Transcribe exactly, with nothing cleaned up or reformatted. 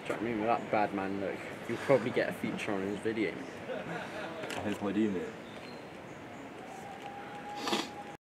Do you know what I mean? With that bad man look, you'll probably get a feature on his video. I hope I do, mate.